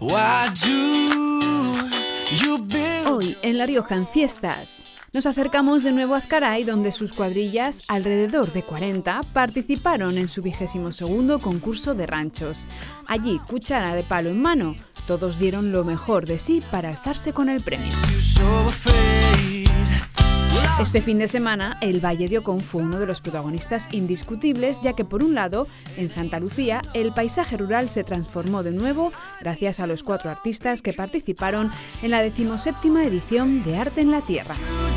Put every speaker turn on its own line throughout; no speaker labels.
Hoy, en La Rioja en Fiestas, nos acercamos de nuevo a Azcaray, donde sus cuadrillas, alrededor de 40, participaron en su 22º concurso de ranchos. Allí, cuchara de palo en mano, todos dieron lo mejor de sí para alzarse con el premio. Este fin de semana, el Valle de Ocón fue uno de los protagonistas indiscutibles, ya que por un lado, en Santa Lucía, el paisaje rural se transformó de nuevo gracias a los 4 artistas que participaron en la 17ª edición de Arte en la Tierra.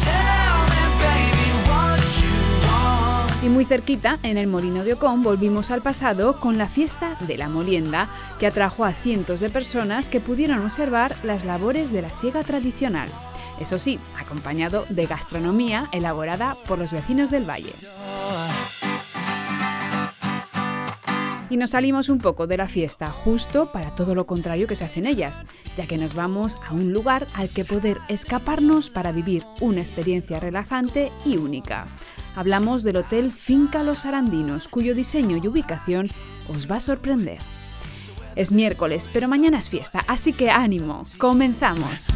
Y muy cerquita, en el Molino de Ocón, volvimos al pasado con la fiesta de la molienda, que atrajo a cientos de personas que pudieron observar las labores de la siega tradicional. Eso sí, acompañado de gastronomía elaborada por los vecinos del valle. Y nos salimos un poco de la fiesta, justo para todo lo contrario que se hace en ellas, ya que nos vamos a un lugar al que poder escaparnos para vivir una experiencia relajante y única. Hablamos del Hotel Finca Los Arandinos, cuyo diseño y ubicación os va a sorprender. Es miércoles, pero mañana es fiesta, así que ánimo, comenzamos.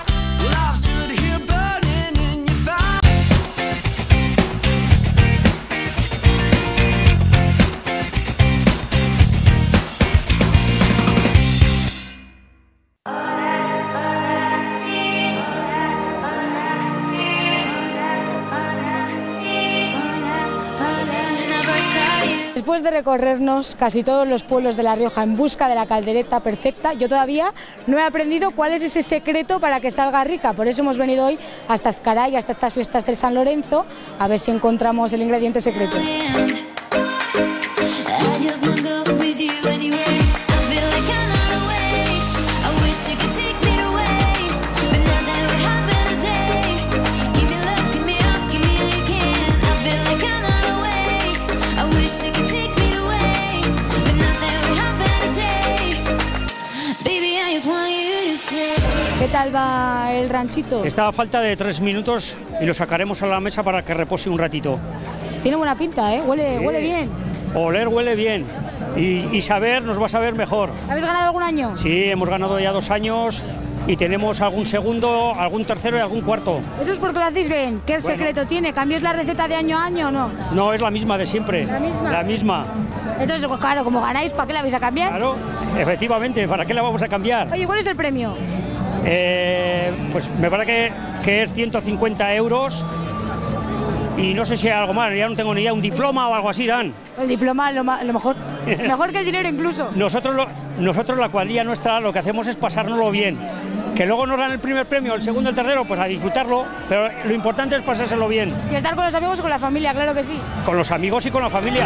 Después de recorrernos casi todos los pueblos de La Rioja en busca de la caldereta perfecta, yo todavía no he aprendido cuál es ese secreto para que salga rica. Por eso hemos venido hoy hasta Azcaray, hasta estas fiestas del San Lorenzo, a ver si encontramos el ingrediente secreto. ¿Qué tal va el ranchito?
Está a falta de 3 minutos y lo sacaremos a la mesa para que repose un ratito.
Tiene buena pinta, ¿eh? Huele bien.
Oler huele bien y saber nos va a saber mejor.
¿Habéis ganado algún año?
Sí, hemos ganado ya 2 años y tenemos algún segundo, algún tercero y algún cuarto.
Eso es porque lo hacéis bien. ¿Qué secreto tiene? ¿Cambiáis la receta de año a año o no?
No, es la misma de siempre.
¿La misma?
La misma.
Entonces, pues claro, como ganáis, ¿para qué la vais a cambiar?
Claro, efectivamente, ¿para qué la vamos a cambiar?
Oye, ¿cuál es el premio?
Pues me parece que es 150 euros y no sé si hay algo más, ya no tengo ni idea, un diploma o algo así dan.
El diploma, lo mejor, mejor que el dinero incluso.
Nosotros la cuadrilla nuestra lo que hacemos es pasárnoslo bien. Que luego nos dan el primer premio, el segundo, el tercero, pues a disfrutarlo, pero lo importante es pasárselo bien.
Y estar con los amigos y con la familia, claro que sí.
Con los amigos y con la familia.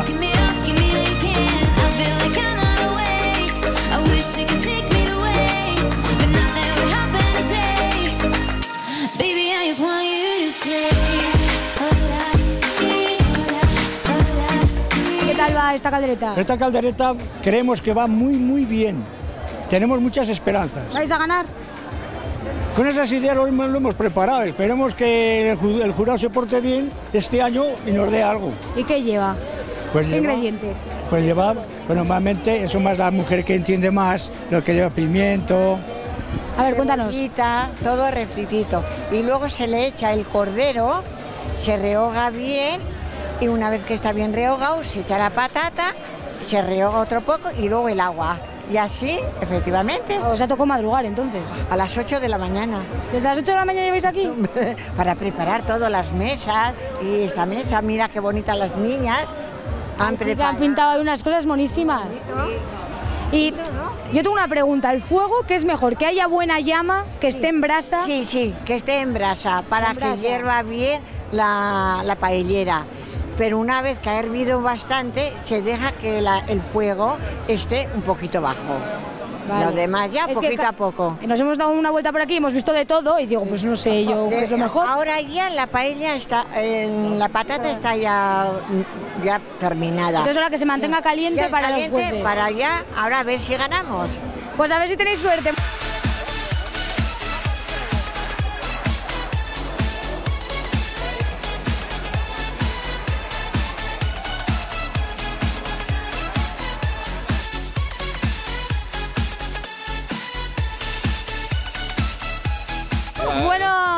¿Qué tal va esta caldereta?
Esta caldereta creemos que va muy bien. Tenemos muchas esperanzas.
¿Vais a ganar?
Con esas ideas lo hemos preparado. Esperemos que el jurado se porte bien este año y nos dé algo.
¿Y qué lleva?
Pues
¿Qué ingredientes?
Pues lleva, pues normalmente eso más la mujer que entiende más, lo que lleva pimiento.
A ver, cuéntanos.
Todo refritito. Y luego se le echa el cordero, se rehoga bien y una vez que está bien rehogado se echa la patata, se rehoga otro poco y luego el agua. Y así, efectivamente.
¿Os ha tocado madrugar entonces?
A las 8 de la mañana.
¿Desde las 8 de la mañana lleváis aquí?
Para preparar todas las mesas y esta mesa, mira qué bonitas las niñas.
Han pintado ahí unas cosas monísimas. Sí. Y yo tengo una pregunta, ¿el fuego qué es mejor? ¿Que haya buena llama, que esté en brasa?
Sí, que esté en brasa, para que hierva bien la paellera. Pero una vez que ha hervido bastante, se deja que el fuego esté un poquito bajo. Vale. Los demás ya, poquito a poco.
Nos hemos dado una vuelta por aquí, hemos visto de todo y digo, pues no sé yo qué es lo mejor.
Ahora ya la paella está, la patata está ya terminada.
Entonces ahora que se mantenga caliente
ya
para
caliente,
los jueces.
Para ya, ahora a ver si ganamos.
Pues a ver si tenéis suerte.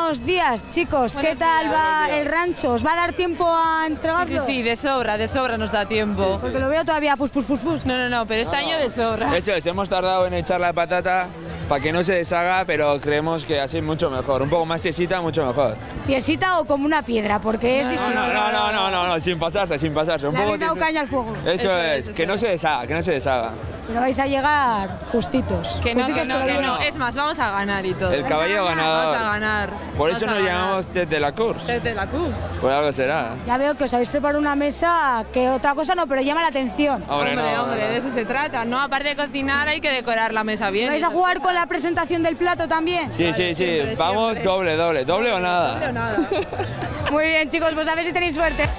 Buenos días, chicos. ¿Qué tal va el rancho? ¿Os va a dar tiempo a entregarlo?
Sí, de sobra nos da tiempo.
Porque lo veo todavía pus.
No, pero este año de sobra.
Eso es, hemos tardado en echar la patata para que no se deshaga, pero creemos que así mucho mejor. Un poco más tiesita, mucho mejor.
¿Tiesita o como una piedra? Porque es distinto.
No, sin pasarse. Un
Le
poco
habéis dado caña al fuego.
Eso es, que no se deshaga.
Pero vais a llegar justitos.
Que no.
no.
Es más, vamos a ganar y todo.
El caballo ganador.
Vamos a ganar.
Por eso nos llamamos desde la course.
Desde la course.
Por algo será.
Ya veo que os habéis preparado una mesa que otra cosa no, pero llama la atención.
Hombre, de eso se trata, ¿no? Aparte de cocinar hay que decorar la mesa bien.
¿Vais a jugar con la presentación del plato también?
Sí. Vamos doble o nada.
Muy bien, chicos, pues a ver si tenéis suerte.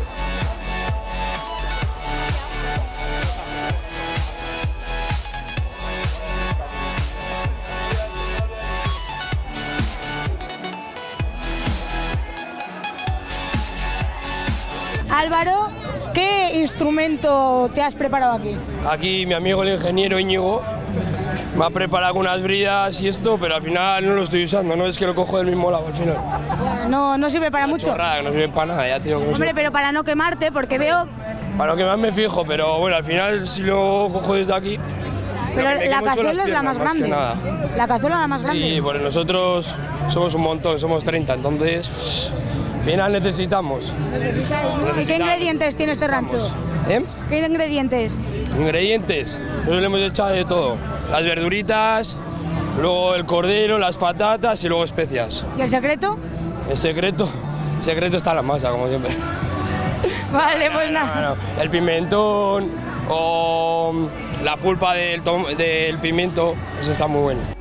Álvaro, ¿qué instrumento te has preparado aquí?
Aquí mi amigo el ingeniero Íñigo me ha preparado unas bridas y esto, pero al final no lo estoy usando, no es que lo cojo del mismo lado al final.
No sirve para mucho.
Chorrada, no sirve para nada, ya tío.
Hombre, pero para no quemarte, porque veo...
Para lo que más me fijo, pero bueno, al final si lo cojo desde aquí...
Pero la cazuela es la más grande.
Nada.
La cazuela es la más grande.
Sí, porque nosotros somos un montón, somos 30, entonces... Al final necesitamos.
¿Y qué ingredientes tiene este rancho? ¿Qué ingredientes?
Ingredientes, nosotros le hemos echado de todo. Las verduritas, luego el cordero, las patatas y luego especias.
¿Y el secreto?
El secreto está en la masa, como siempre.
Vale, pues nada.
Bueno, el pimentón o la pulpa del pimiento, eso está muy bueno.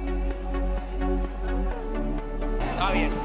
Está bien.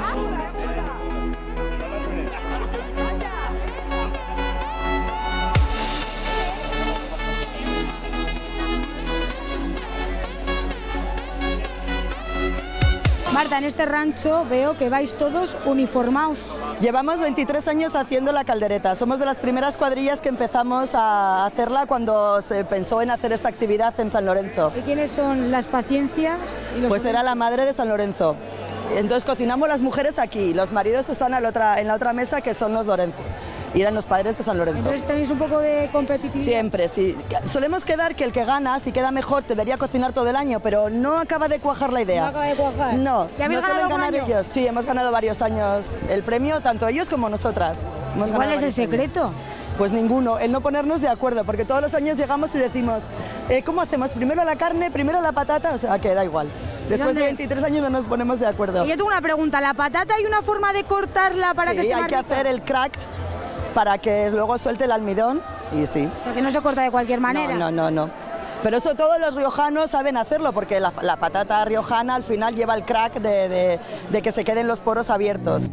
Marta, en este rancho veo que vais todos uniformados.
Llevamos 23 años haciendo la caldereta. Somos de las primeras cuadrillas que empezamos a hacerla cuando se pensó en hacer esta actividad en San Lorenzo.
¿Y quiénes son las Paciencias? Y los
Pues era la madre de San Lorenzo. Entonces cocinamos las mujeres aquí, los maridos están en la otra mesa que son los Lorenzos. Y eran los padres de San Lorenzo.
Entonces tenéis un poco de competitividad.
Siempre, sí. Solemos quedar que el que gana, si queda mejor, debería cocinar todo el año, pero no acaba de cuajar la idea.
¿No acaba de cuajar?
No.
¿Ya habéis ganado algún año?
ellos. Sí, hemos ganado varios años el premio, tanto ellos como nosotras.
¿Cuál es el secreto?
Pues ninguno, el no ponernos de acuerdo, porque todos los años llegamos y decimos, ¿cómo hacemos? ¿Primero la carne, primero la patata? O sea, que da igual. Después de 23 años no nos ponemos de acuerdo.
Y yo tengo una pregunta, ¿la patata hay una forma de cortarla para que esté más rica?
Sí, hay que hacer el crack para que luego suelte el almidón y sí.
O sea, que no se corta de cualquier manera.
No. Pero eso todos los riojanos saben hacerlo, porque la patata riojana al final lleva el crack de que se queden los poros abiertos.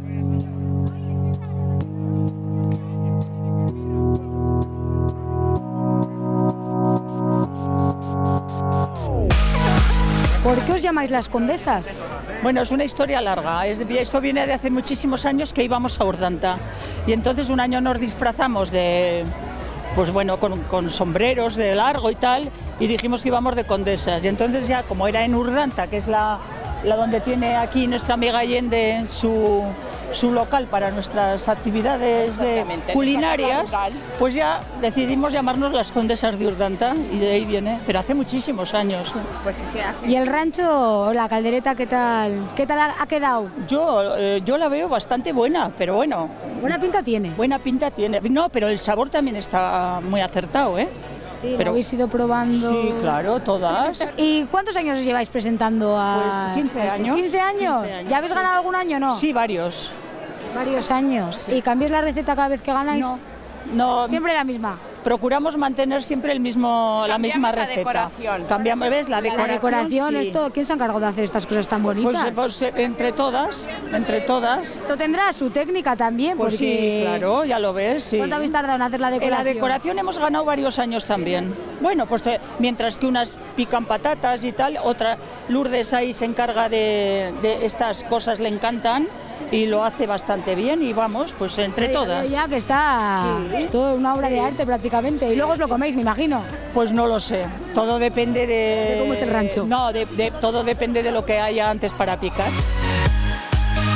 ¿Por qué os llamáis las condesas?
Bueno, es una historia larga. Esto viene de hace muchísimos años que íbamos a Urdanta. Y entonces un año nos disfrazamos de, pues bueno, con sombreros de largo y tal, y dijimos que íbamos de condesas. Y entonces ya, como era en Urdanta, que es la donde tiene aquí nuestra amiga Allende su local para nuestras actividades culinarias, pues ya decidimos llamarnos las Condesas de Urdanta y de ahí viene, pero hace muchísimos años.
Pues, ¿y el rancho, la caldereta, qué tal ha quedado?
Yo la veo bastante buena, pero bueno.
¿Buena pinta tiene?
Buena pinta tiene. No, pero el sabor también está muy acertado, ¿eh?
Sí, pero habéis ido probando.
Sí, claro, todas.
¿Y cuántos años os lleváis presentando a...?
Pues 15 años.
15 años. ¿Ya habéis ganado algún año, no?
Sí, varios.
Varios años. Sí. ¿Y cambiáis la receta cada vez que ganáis?
No.
¿Siempre la misma?
Procuramos mantener siempre la misma receta.
Decoración.
Cambiamos, ¿ves? La decoración,
sí. Esto, ¿quién se ha encargado de hacer estas cosas tan bonitas?
Pues entre todas.
Esto tendrá su técnica también,
pues
porque...
sí, claro, ya lo ves. Sí.
¿Cuánto habéis tardado en hacer la decoración?
En la decoración hemos ganado varios años también. Bueno, pues mientras que unas pican patatas y tal, otra Lourdes ahí se encarga de estas cosas, le encantan. Y lo hace bastante bien y vamos, pues entre todas.
Ya que está, sí, esto es una obra de arte prácticamente. Sí. Y luego os lo coméis, me imagino.
Pues no lo sé, todo depende de...
¿De cómo esté el rancho?
No, todo depende de lo que haya antes para picar.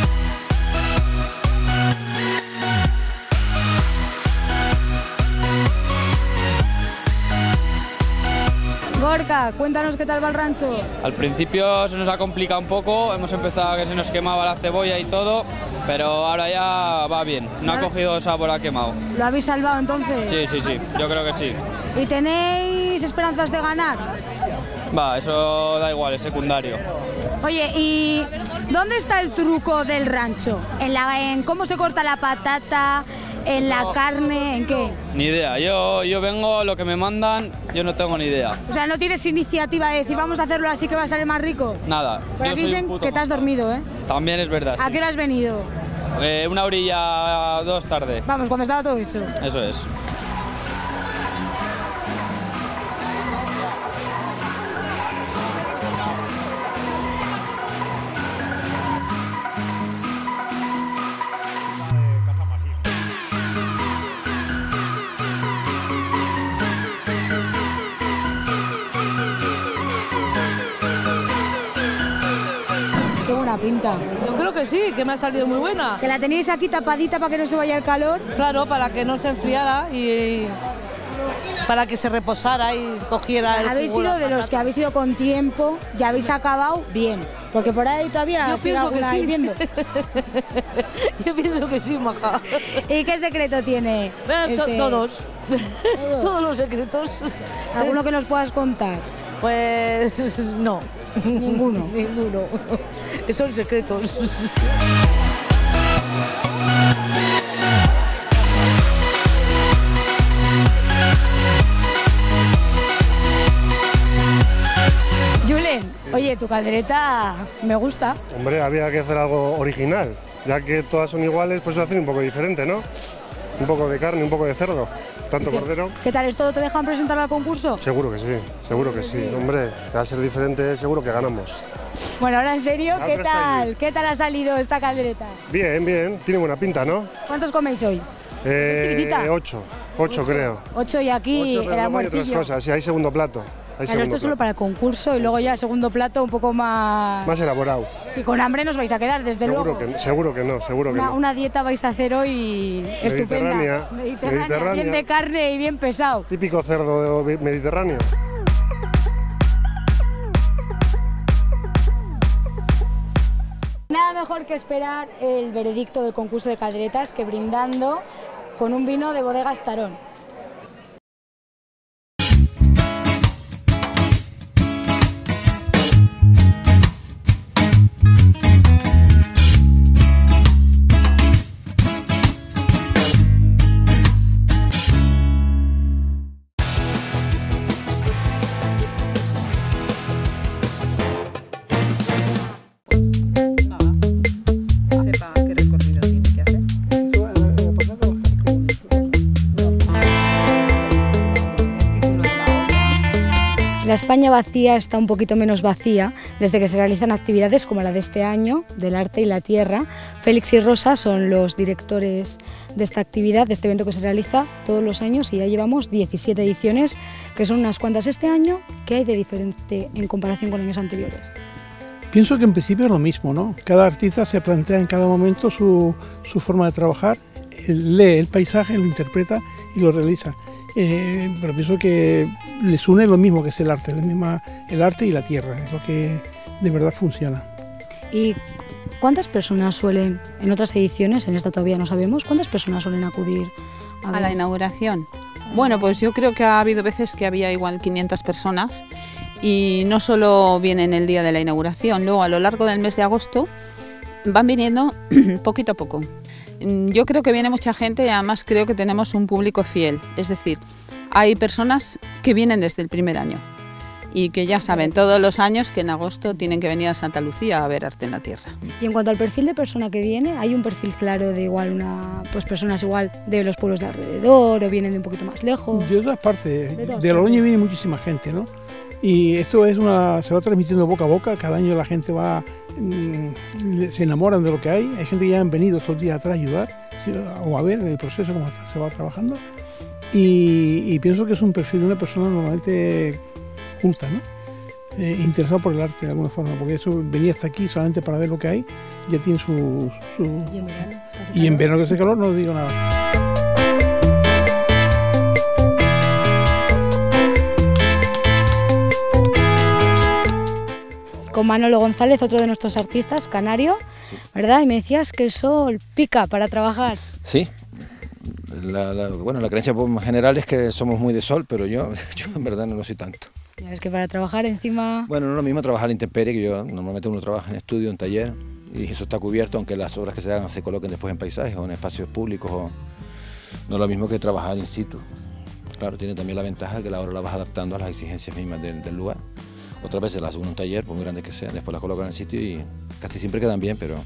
Marca, cuéntanos qué tal va el rancho.
Al principio se nos ha complicado un poco, hemos empezado a que se nos quemaba la cebolla y todo, pero ahora ya va bien, no ha cogido sabor a quemado.
¿Lo habéis salvado entonces?
Sí, yo creo que sí.
¿Y tenéis esperanzas de ganar?
Va, eso da igual, es secundario.
Oye, ¿y dónde está el truco del rancho? ¿En cómo se corta la patata? ¿En la carne? ¿En qué?
Ni idea, yo vengo, lo que me mandan, yo no tengo ni idea.
O sea, no tienes iniciativa de decir vamos a hacerlo así que va a salir más rico.
Nada.
Pero aquí dicen que te has dormido, ¿eh?
También es verdad.
¿A qué hora has venido?
1 horilla, 2 tarde.
Vamos, cuando estaba todo hecho.
Eso es.
Qué buena pinta.
Yo creo que sí, que me ha salido muy buena.
¿Que la tenéis aquí tapadita para que no se vaya el calor?
Claro, para que no se enfriara y para que se reposara y cogiera el
Habéis
jugo
sido
la
de los
patata.
que habéis ido con tiempo y habéis acabado bien, porque por ahí todavía
Yo
sigue
pienso que
alguna
sí.
hirviendo.
Yo pienso que sí, maja.
¿Y qué secreto tiene?
Todos. Todos los secretos.
¿Alguno que nos puedas contar?
Pues no.
Ninguno.
Ninguno. Son secretos.
Julen, oye, tu caldereta me gusta.
Hombre, había que hacer algo original, ya que todas son iguales, pues hacer un poco diferente, ¿no? Un poco de carne, un poco de cerdo, tanto cordero.
¿Qué tal? ¿Esto te dejan presentar al concurso?
Seguro que sí. Hombre, que va a ser diferente, seguro que ganamos.
Bueno, ahora en serio, ¿qué
pero está
tal? ¿Qué tal ha salido esta caldereta?
Bien, tiene buena pinta, ¿no?
¿Cuántos coméis hoy? chiquitita?
8 creo.
8 y aquí
8,
el
pero luego hay otras
almuercillo.
cosas, sí, hay segundo plato.
Claro, esto es solo para el concurso y luego ya el segundo plato un poco más...
Más elaborado.
Si con hambre nos vais a quedar, desde luego.
Seguro que no.
Una dieta vais a hacer hoy estupenda. Mediterránea. Bien de carne y bien pesado.
Típico cerdo mediterráneo.
Nada mejor que esperar el veredicto del concurso de calderetas que brindando con un vino de Bodegas Tarón. La España vacía está un poquito menos vacía desde que se realizan actividades como la de este año, del arte y la tierra. Félix y Rosa son los directores de esta actividad, de este evento que se realiza todos los años y ya llevamos 17 ediciones, que son unas cuantas este año. ¿Qué hay de diferente en comparación con años anteriores?
Pienso que en principio es lo mismo, ¿no? Cada artista se plantea en cada momento su forma de trabajar, lee el paisaje, lo interpreta y lo realiza. Pero pienso que les une lo mismo que es el arte, el arte y la tierra, es lo que de verdad funciona.
¿Y cuántas personas suelen, en otras ediciones, en esta todavía no sabemos, cuántas personas suelen acudir
a la inauguración? Bueno, pues yo creo que ha habido veces que había igual 500 personas y no solo vienen el día de la inauguración, luego a lo largo del mes de agosto van viniendo poquito a poco. Yo creo que viene mucha gente y además creo que tenemos un público fiel, es decir, hay personas que vienen desde el primer año y que ya saben todos los años que en agosto tienen que venir a Santa Lucía a ver arte en la tierra.
Y en cuanto al perfil de persona que viene, ¿hay un perfil claro de igual personas igual de los pueblos de alrededor o vienen de un poquito más lejos?
De otras partes, de Logroño viene muchísima gente, ¿no? Y esto se va transmitiendo boca a boca, cada año la gente se enamoran de lo que hay gente que ya han venido estos días atrás a ayudar o a ver el proceso cómo se va trabajando y pienso que es un perfil de una persona normalmente culta, ¿no? Interesado por el arte de alguna forma, porque eso venía hasta aquí solamente para ver lo que hay, ya tiene su... Y en verano que hace calor no digo nada.
con Manolo González, otro de nuestros artistas, canario, ¿verdad? Y me decías que el sol pica para trabajar.
Sí, bueno, la creencia general es que somos muy de sol, pero yo en verdad no lo soy tanto.
Es que para trabajar encima...
Bueno, no es lo mismo trabajar a la intemperie, que yo normalmente uno trabaja en estudio, en taller, y eso está cubierto, aunque las obras que se hagan se coloquen después en paisajes o en espacios públicos, no es lo mismo que trabajar in situ. Claro, tiene también la ventaja que la obra la vas adaptando a las exigencias mismas del lugar. Otras veces las hago en un taller, por muy grande que sea, después las colocan en el sitio y casi siempre quedan bien, pero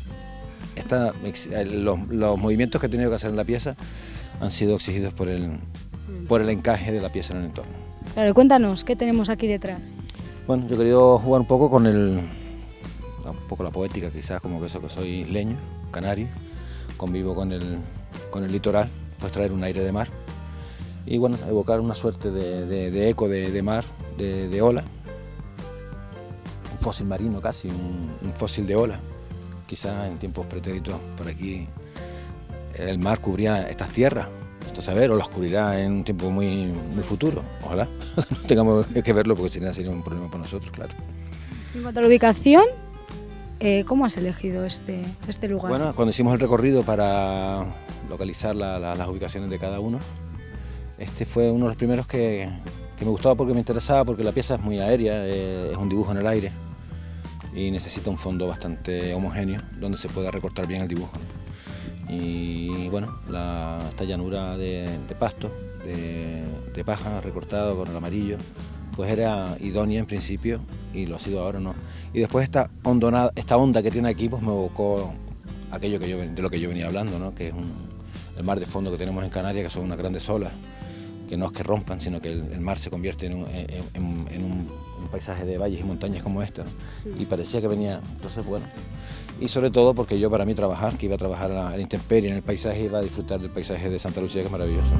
los movimientos que he tenido que hacer en la pieza han sido exigidos por el encaje de la pieza en el entorno.
Claro, cuéntanos, ¿qué tenemos aquí detrás?
Bueno, yo he querido jugar un poco con un poco la poética, quizás, como que eso, que soy isleño, canario, convivo con el litoral, pues traer un aire de mar y bueno, evocar una suerte de eco de mar, de ola, un fósil marino casi, un fósil de ola. Quizás en tiempos pretéritos por aquí el mar cubría estas tierras, esto saber, o las cubrirá en un tiempo muy futuro, ojalá. No tengamos que verlo porque sería un problema para nosotros, claro.
En cuanto a la ubicación, ¿cómo has elegido este lugar?
Bueno, cuando hicimos el recorrido para localizar las ubicaciones de cada uno, este fue uno de los primeros que me gustaba porque me interesaba, porque la pieza es muy aérea, es un dibujo en el aire y necesita un fondo bastante homogéneo donde se pueda recortar bien el dibujo. Y bueno, esta llanura de pasto, de paja recortado con el amarillo, pues era idónea en principio y lo ha sido ahora, no. Y después esta onda que tiene aquí pues me evocó aquello de lo que yo venía hablando, ¿no? Que es el mar de fondo que tenemos en Canarias, que son unas grandes olas, que no es que rompan, sino que el mar se convierte en un paisaje de valles y montañas como esta, ¿no? Sí. Y parecía que venía, entonces bueno, y sobre todo porque yo para mí trabajar, que iba a trabajar a la intemperie en el paisaje, iba a disfrutar del paisaje de Santa Lucía, que es maravilloso.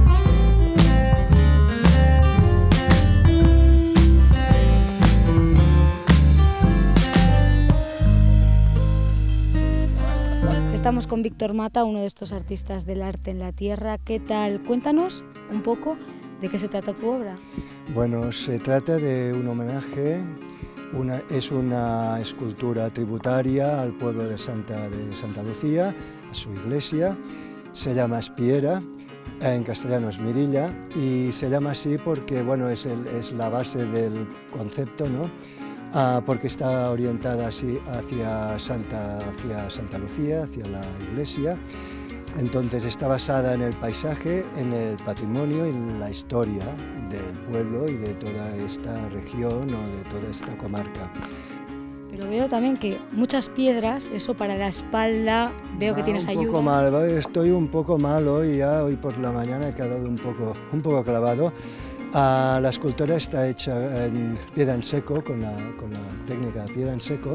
Estamos con Víctor Mata, uno de estos artistas del arte en la tierra. ¿Qué tal? Cuéntanos un poco de qué se trata tu obra.
Bueno, se trata de un homenaje, es una escultura tributaria al pueblo de Santa Lucía, a su iglesia. Se llama Espiera, en castellano es Mirilla, y se llama así porque bueno, es la base del concepto, ¿no? Porque está orientada así hacia Santa Lucía, hacia la iglesia. Entonces está basada en el paisaje, en el patrimonio, en la historia del pueblo y de toda esta región o de toda esta comarca.
Pero veo también que muchas piedras, eso para la espalda, veo que tienes ayuda.
Un poco mal, estoy un poco mal hoy por la mañana he quedado un poco clavado. La escultura está hecha en piedra en seco, con la técnica de piedra en seco.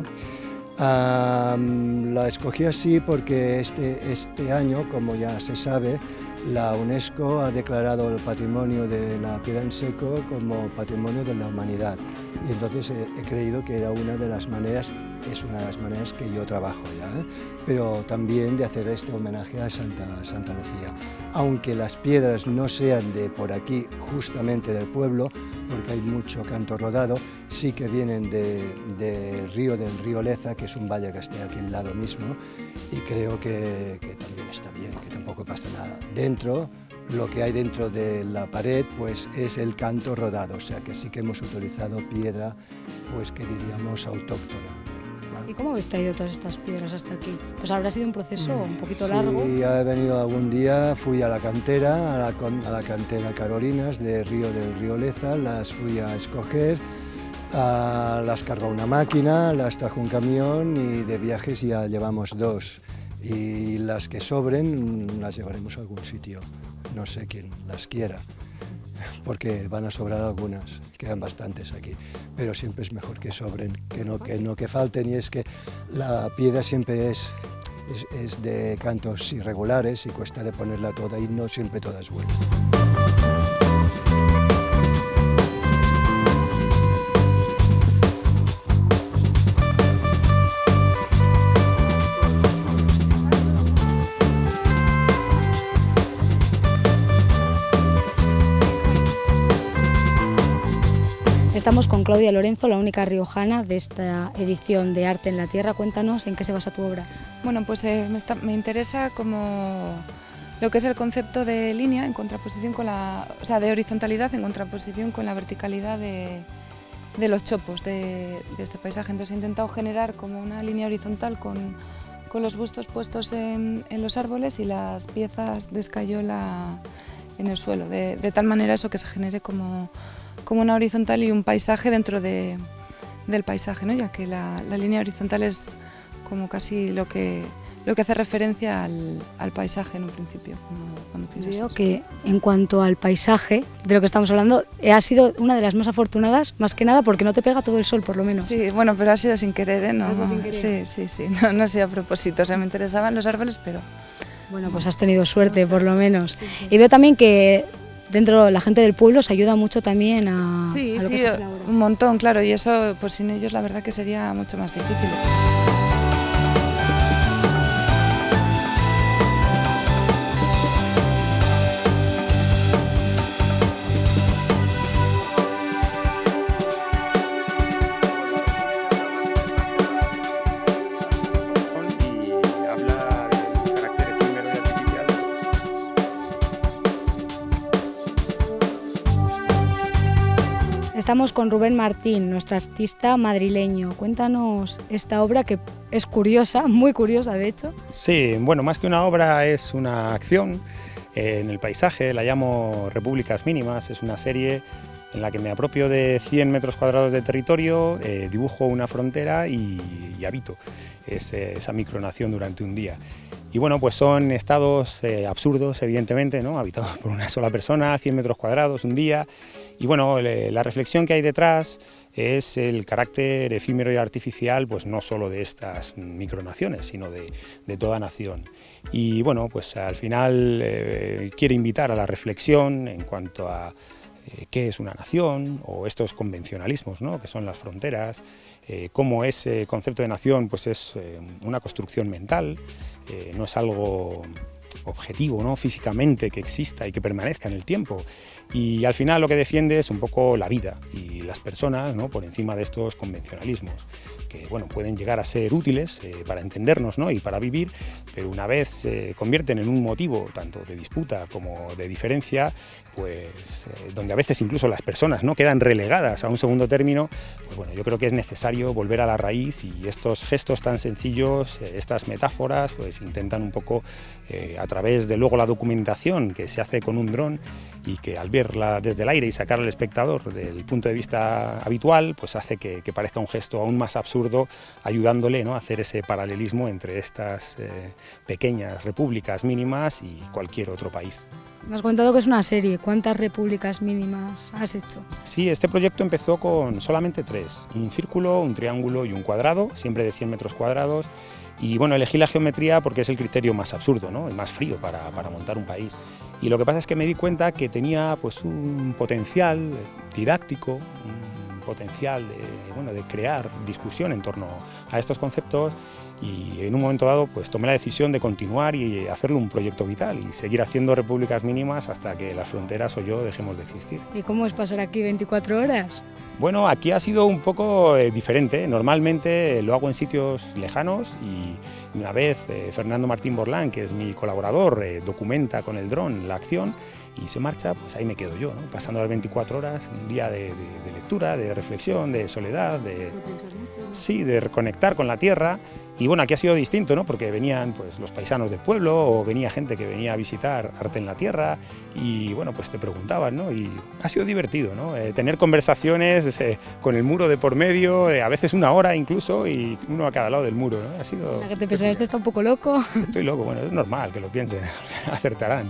La escogí así porque este año, como ya se sabe, la UNESCO ha declarado el patrimonio de la piedra en seco como patrimonio de la humanidad. Y entonces he creído que era una de las maneras, es una de las maneras que yo trabajo ya, pero también de hacer este homenaje a Santa Lucía. Aunque las piedras no sean de por aquí, justamente del pueblo, porque hay mucho canto rodado, sí que vienen del río Leza, que es un valle que está aquí al lado mismo, y creo que también está bien, que tampoco pasa nada. Dentro, lo que hay dentro de la pared pues es el canto rodado, o sea que sí que hemos utilizado piedra, pues que diríamos autóctona.
¿Y cómo habéis traído todas estas piedras hasta aquí? Pues habrá sido un proceso un poquito largo.
Sí, he venido algún día, fui a la cantera, a la cantera Carolinas del río Leza, las fui a escoger, las cargó una máquina, las trajo un camión y de viajes ya llevamos 2. Y las que sobren las llevaremos a algún sitio, no sé quién las quiera, porque van a sobrar algunas, quedan bastantes aquí, pero siempre es mejor que sobren, que falten, y es que la piedra siempre es de cantos irregulares y cuesta de ponerla toda y no siempre toda es buena.
Estamos con Claudia Lorenzo, la única riojana de esta edición de Arte en la Tierra. Cuéntanos en qué se basa tu obra.
Bueno, pues me interesa como lo que es el concepto de línea en contraposición con de horizontalidad en contraposición con la verticalidad de los chopos de este paisaje. Entonces he intentado generar como una línea horizontal con los bustos puestos en los árboles y las piezas de escayola en el suelo, de tal manera eso que se genere como una horizontal y un paisaje dentro del paisaje, ¿no? Ya que la línea horizontal es como casi lo que hace referencia al paisaje en un principio. Cuando
Veo que en cuanto al paisaje, de lo que estamos hablando, ha sido una de las más afortunadas, más que nada porque no te pega todo el sol, por lo menos.
Sí, bueno, pero ha sido sin querer, ¿eh? No,
¿Ha sido sin querer?
Sí, no ha sido a propósito, o sea, me interesaban los árboles, pero...
Bueno, pues has tenido suerte, por lo menos. Sí. Y veo también que dentro la gente del pueblo se ayuda mucho también a lo que se hace la obra.
Un montón, claro, y eso, pues sin ellos la verdad que sería mucho más difícil.
Estamos con Rubén Martín, nuestro artista madrileño. Cuéntanos esta obra que es curiosa, muy curiosa de hecho.
Sí, bueno, más que una obra es una acción en el paisaje, la llamo Repúblicas Mínimas, es una serie en la que me apropio de 100 metros cuadrados de territorio, dibujo una frontera y habito esa micronación durante un día. Y bueno, pues son estados absurdos, evidentemente, ¿no? Habitados por una sola persona, 100 metros cuadrados, un día. Y bueno, la reflexión que hay detrás es el carácter efímero y artificial, pues no solo de estas micronaciones, sino de toda nación. Y bueno, pues al final quiere invitar a la reflexión en cuanto a qué es una nación o estos convencionalismos, ¿no? Que son las fronteras, cómo ese concepto de nación pues es una construcción mental, no es algo objetivo, ¿no? Físicamente que exista y que permanezca en el tiempo. Y al final lo que defiende es un poco la vida y las personas, ¿no? Por encima de estos convencionalismos que bueno, pueden llegar a ser útiles para entendernos, ¿no? Y para vivir, pero una vez se convierten en un motivo tanto de disputa como de diferencia, pues donde a veces incluso las personas, ¿no? Quedan relegadas a un segundo término, pues bueno, yo creo que es necesario volver a la raíz y estos gestos tan sencillos, estas metáforas, pues intentan un poco a través de luego la documentación que se hace con un dron y que al verla desde el aire y sacar al espectador del punto de vista habitual, pues hace que parezca un gesto aún más absurdo, ayudándole, ¿no? A hacer ese paralelismo entre estas pequeñas repúblicas mínimas y cualquier otro país.
Me has contado que es una serie. ¿Cuántas repúblicas mínimas has hecho?
Sí, este proyecto empezó con solamente 3, un círculo, un triángulo y un cuadrado, siempre de 100 metros cuadrados. Y bueno, elegí la geometría porque es el criterio más absurdo, ¿no? El más frío para montar un país. Y lo que pasa es que me di cuenta que tenía pues un potencial didáctico, un potencial de crear discusión en torno a estos conceptos, y en un momento dado pues tomé la decisión de continuar y hacerlo un proyecto vital y seguir haciendo repúblicas mínimas hasta que las fronteras o yo dejemos de existir.
¿Y cómo es pasar aquí 24 horas?
Bueno, aquí ha sido un poco diferente. Normalmente lo hago en sitios lejanos y una vez Fernando Martín Borlán, que es mi colaborador, documenta con el dron la acción y se marcha, pues ahí me quedo yo, ¿no? Pasando las 24 horas, un día de lectura, de reflexión, de soledad, sí, de reconectar con la tierra. Y bueno, aquí ha sido distinto, ¿no? Porque venían pues los paisanos del pueblo o venía gente que venía a visitar Arte en la Tierra y bueno, pues te preguntaban, ¿no? Y ha sido divertido, ¿no? Tener conversaciones con el muro de por medio, a veces una hora incluso, y uno a cada lado del muro, ¿no? Ha sido...
La que te pensaba, este está un poco loco.
Estoy loco, bueno, es normal que lo piensen, acertarán.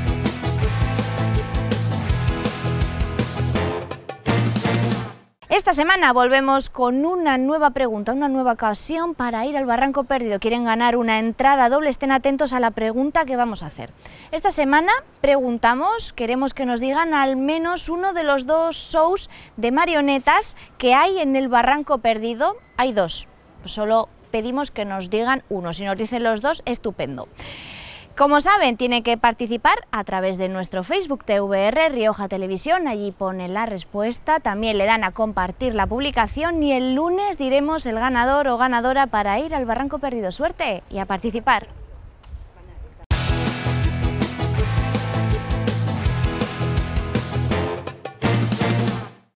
Esta Esta semana volvemos con una nueva pregunta, una nueva ocasión para ir al Barranco Perdido. ¿Quieren ganar una entrada doble? Estén atentos a la pregunta que vamos a hacer. Esta semana preguntamos, queremos que nos digan al menos uno de los 2 shows de marionetas que hay en el Barranco Perdido. Hay 2, pues solo pedimos que nos digan uno. Si nos dicen los 2, estupendo. Como saben, tienen que participar a través de nuestro Facebook TVR Rioja Televisión, allí ponen la respuesta, también le dan a compartir la publicación y el lunes diremos el ganador o ganadora para ir al Barranco Perdido. ¡Suerte! Y a participar.